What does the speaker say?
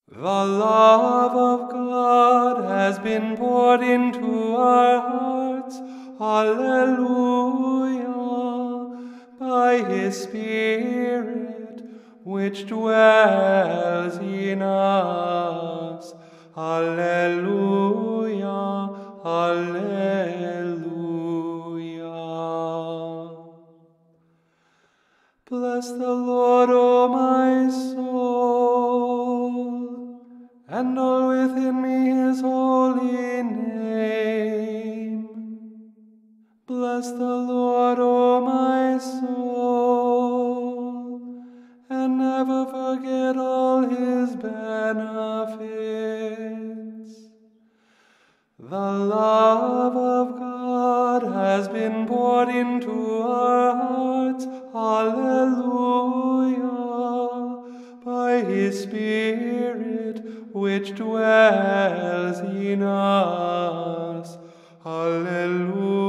The love of God has been poured into our hearts, Alleluia, by His Spirit, which dwells in us. Alleluia, Alleluia. Bless the Lord, O my soul, and all within me His holy name. Bless the Lord, O my soul, and never forget all His benefits. The love of God has been poured into our hearts, Alleluia, by His Spirit, which dwells in us. Alleluia.